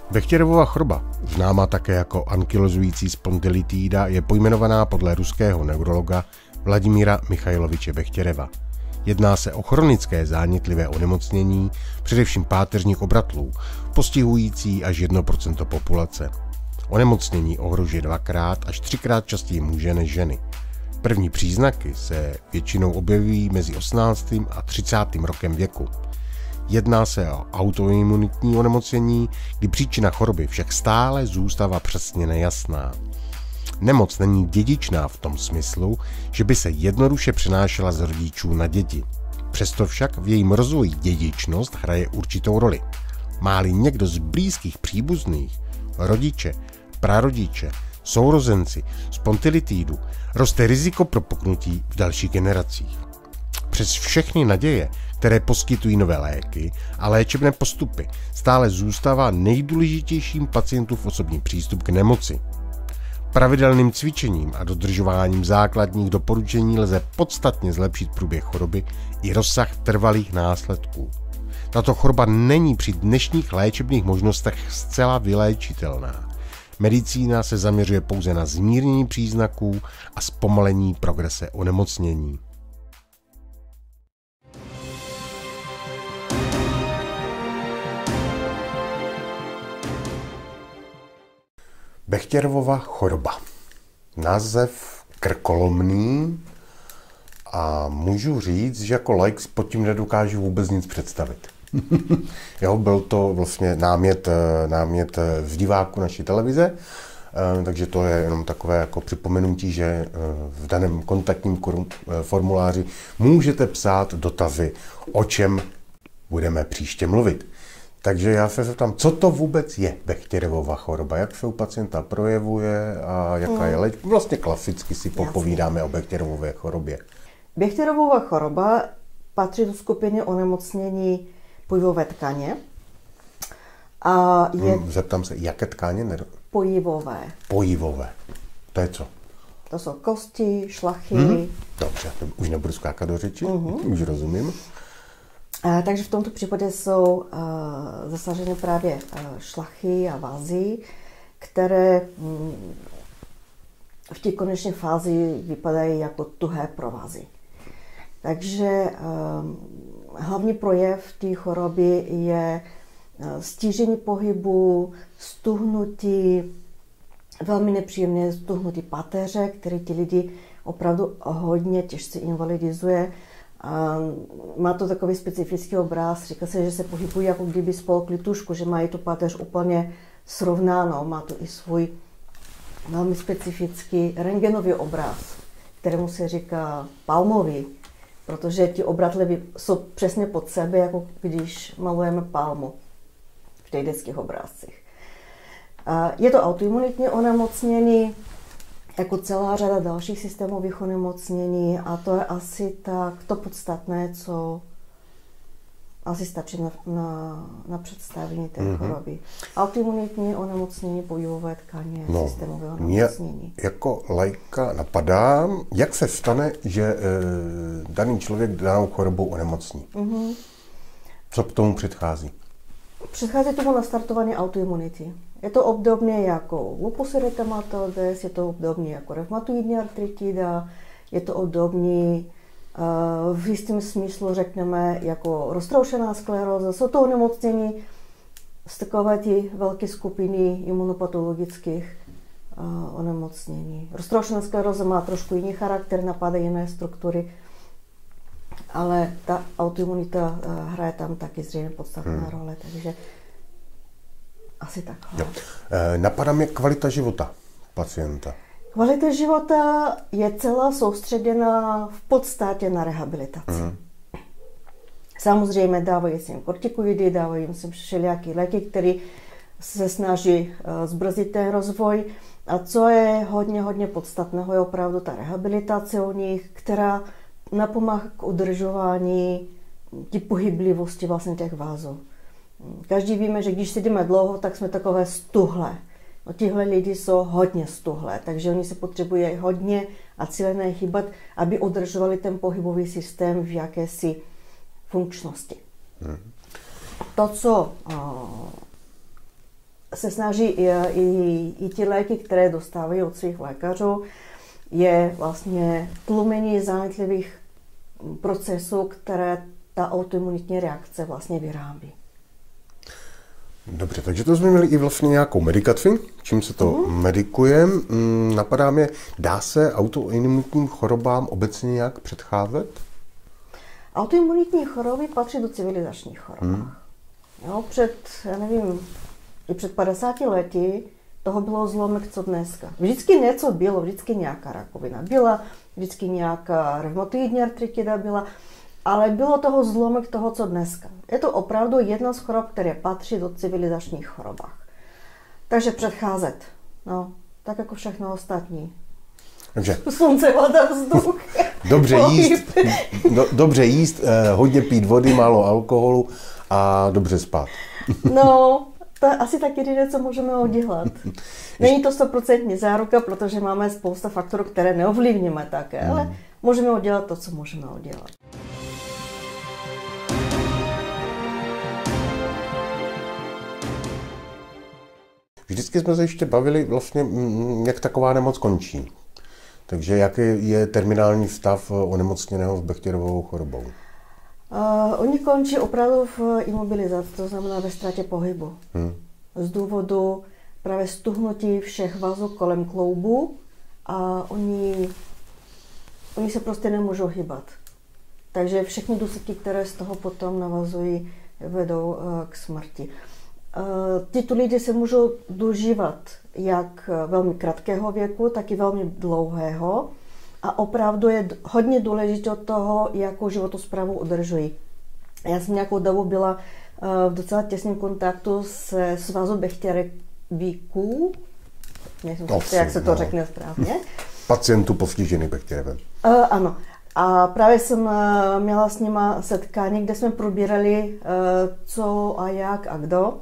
Bechterovova choroba, známá také jako ankylozující spondylitída, je pojmenovaná podle ruského neurologa Vladimíra Michajloviče Bechtereva. Jedná se o chronické zánětlivé onemocnění, především páteřních obratlů, postihující až 1% populace. Onemocnění ohrožuje 2x až 3x častěji muže než ženy. První příznaky se většinou objevují mezi 18. a 30. rokem věku. Jedná se o autoimunitní onemocnění, kdy příčina choroby však stále zůstává přesně nejasná. Nemoc není dědičná v tom smyslu, že by se jednoduše přenášela z rodičů na děti. Přesto však v jejím rozvoji dědičnost hraje určitou roli. Má-li někdo z blízkých příbuzných, rodiče, prarodiče, sourozenci, spondylitídu, roste riziko propuknutí v dalších generacích. Přes všechny naděje, které poskytují nové léky a léčebné postupy, stále zůstává nejdůležitějším pacientův osobní přístup k nemoci. Pravidelným cvičením a dodržováním základních doporučení lze podstatně zlepšit průběh choroby i rozsah trvalých následků. Tato choroba není při dnešních léčebných možnostech zcela vyléčitelná. Medicína se zaměřuje pouze na zmírnění příznaků a zpomalení progrese onemocnění. Bechterovova choroba. Název krkolomný a můžu říct, že jako laik pod tím nedokážu vůbec nic představit. Jo, byl to vlastně námět v diváku naší televize, takže to je jenom takové jako připomenutí, že v daném kontaktním formuláři můžete psát dotazy, o čem budeme příště mluvit. Takže já se zeptám, co to vůbec je Bechterovova choroba, jak se u pacienta projevuje a jaká je léčba. Vlastně klasicky si popovídáme o Bechterovové chorobě. Bechterovova choroba patří do skupiny onemocnění pojivové tkaně. A je... Zeptám se, jaké tkáně? Pojivové. Pojivové. To je co? To jsou kosti, šlachy. Dobře, už nebudu skákat do řeči, už rozumím. Takže v tomto případě jsou zasaženy právě šlachy a vazy, které v té konečné fázi vypadají jako tuhé provazy. Takže hlavní projev té choroby je stížení pohybu, stuhnutí, velmi nepříjemné stuhnutí pateře, které ti lidi opravdu hodně těžce invalidizuje. Má to takový specifický obraz, říká se, že se pohybují jako kdyby spolkli tušku, že mají tu páteř úplně srovnánou. Má to i svůj velmi specifický rentgenový obraz, kterému se říká palmový, protože ti obratle jsou přesně pod sebe, jako když malujeme palmu v těch dětských obrázcích. Je to autoimunitní onemocnění, jako celá řada dalších systémových onemocnění, a to je asi tak to podstatné, co asi stačí na představení té choroby. Autoimunitní onemocnění pojivové tkaně, systémové onemocnění. Mě jako laika napadá, jak se stane, že daný člověk danou chorobou onemocní. Co k tomu předchází? Předchází tomu nastartování autoimunity. Je to obdobně jako lupus erythematodes, je to obdobně jako reumatoidní artritida, je to obdobně v jistém smyslu, řekneme, jako roztroušená skleróza. Jsou to onemocnění z takové ty velké skupiny imunopatologických onemocnění. Roztroušená skleróza má trošku jiný charakter, napadá jiné struktury, ale ta autoimunita hraje tam taky zřejmě podstatná role, takže asi takhle. Napadá mě kvalita života pacienta. Kvalita života je celá soustředěna v podstatě na rehabilitaci. Samozřejmě dávají se jim kortikoidy, dávají se všelijaké léky, které se snaží zbrzdit ten rozvoj. A co je hodně podstatného, je opravdu ta rehabilitace u nich, která napomáhá k udržování ty pohyblivosti vlastně těch vázů. Každý víme, že když sedíme dlouho, tak jsme takové stuhlé. No, tihle lidi jsou hodně stuhlé, takže oni se potřebují hodně a cíleně hýbat, aby udržovali ten pohybový systém v jakési funkčnosti. To, co se snaží i ty léky, které dostávají od svých lékařů, je vlastně tlumení zánětlivých procesů, které ta autoimunitní reakce vlastně vyrábí. Dobře, takže to jsme měli i vlastně nějakou medikaci, čím se to medikuje. Napadá mě, dá se autoimunitním chorobám obecně nějak předcházet? Autoimunitní choroby patří do civilizačních chorob. Jo, já nevím, i před 50 lety toho bylo zlomek, co dneska. Vždycky něco bylo, vždycky nějaká rakovina byla, vždycky nějaká reumatoidní artritida byla, ale bylo toho zlomek toho, co dneska. Je to opravdu jedna z chorob, které patří do civilizačních chorobách. Takže předcházet, no, tak jako všechno ostatní. Takže slunce, voda, vzduch. Dobře jíst, hodně pít vody, málo alkoholu a dobře spát. No, to je asi tak jediné, co můžeme udělat. Není to 100% záruka, protože máme spousta faktorů, které neovlivníme také, ale můžeme udělat to, co můžeme udělat. Vždycky jsme se ještě bavili vlastně, jak taková nemoc končí. Takže jaký je terminální stav onemocněného s Bechterovou chorobou? Oni končí opravdu v imobilizaci, to znamená ve ztrátě pohybu. Z důvodu právě stuhnutí všech vazů kolem kloubu a oni se prostě nemůžou hýbat. Takže všechny důsledky, které z toho potom navazují, vedou k smrti. Tyto lidi se můžou dožívat jak velmi krátkého věku, tak i velmi dlouhého. A opravdu je hodně důležité od toho, jakou životosprávu udržují. Já jsem nějakou dobu byla v docela těsném kontaktu se Svazu Bechterevíků. Nejsem si, jak se to řekne správně. Pacientů postižených Bechterevem. Ano. A právě jsem měla s nima setkání, kde jsme probírali, co a jak a kdo.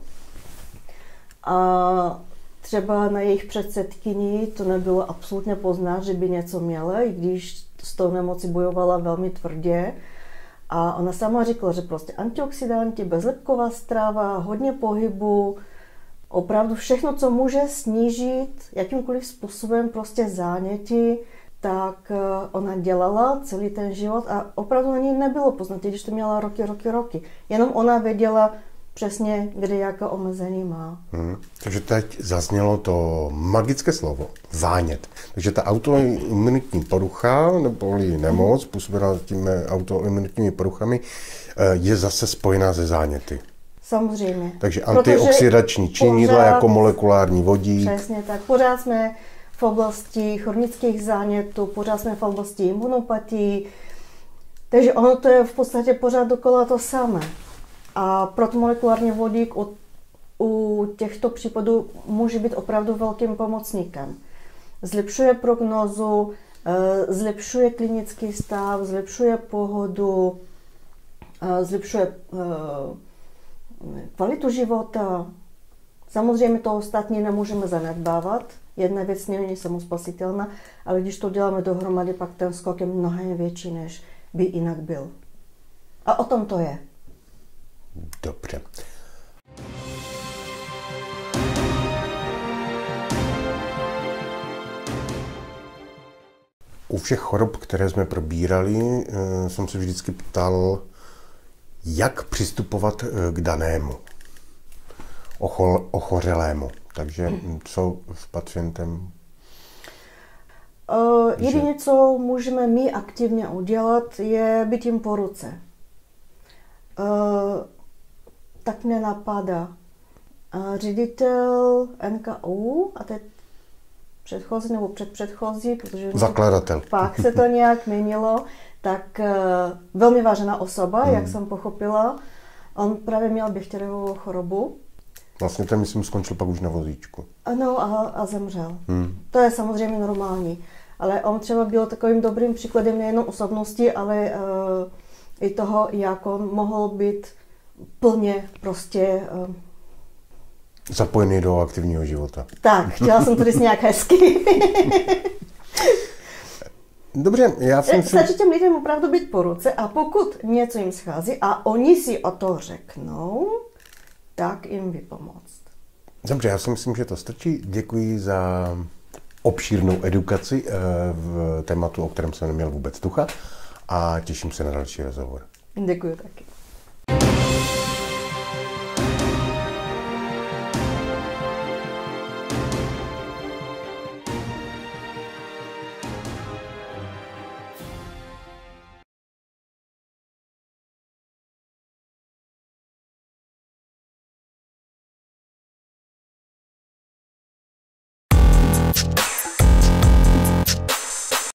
A třeba na jejich předsedkyni to nebylo absolutně poznat, že by něco měla, i když s tou nemocí bojovala velmi tvrdě. A ona sama říkala, že prostě antioxidanti, bezlepková strava, hodně pohybu, opravdu všechno, co může snížit jakýmkoliv způsobem prostě záněty, tak ona dělala celý ten život a opravdu na ní nebylo poznat, když to měla roky. Jenom ona věděla přesně, kde jaké omezení má. Takže teď zaznělo to magické slovo, zánět. Takže ta autoimunitní porucha, nebo nemoc, způsobená těmi autoimunitními poruchami, je zase spojená se záněty. Samozřejmě. Takže antioxidační činidla jako molekulární vodík. Přesně tak. Pořád jsme v oblasti chronických zánětů, pořád jsme v oblasti imunopatii. Takže ono to je v podstatě pořád dokola to samé. A protomolekulární vodík u těchto případů může být opravdu velkým pomocníkem. Zlepšuje prognózu, zlepšuje klinický stav, zlepšuje pohodu, zlepšuje kvalitu života. Samozřejmě to ostatní nemůžeme zanedbávat. Jedna věc není samospasitelná, ale když to děláme dohromady, pak ten skok je mnohem větší, než by jinak byl. A o tom to je. Dobře. U všech chorob, které jsme probírali, jsem se vždycky ptal, jak přistupovat k danému ochořelému. Takže co s pacientem? Jediné, co můžeme my aktivně udělat, je být jim po ruce. Tak mě napadá ředitel NKU, a teď předchozí nebo předpředchozí, protože zakladatel. Pak se to nějak měnilo, tak velmi vážená osoba, jak jsem pochopila. On právě měl Bechterovou chorobu. Vlastně ten, myslím, skončil pak už na vozíčku. Ano, a zemřel. To je samozřejmě normální. Ale on třeba byl takovým dobrým příkladem nejenom osobnosti, ale i toho, jak on mohl být plně prostě zapojený do aktivního života. Tak, chtěla jsem to říct nějak hezky. Dobře, já jsem Stačí těm lidem opravdu být po ruce a pokud něco jim schází a oni si o to řeknou, tak jim vypomoct. Dobře, já si myslím, že to stačí. Děkuji za obšírnou edukaci v tématu, o kterém jsem neměl vůbec tucha a těším se na další rozhovor. Děkuji taky.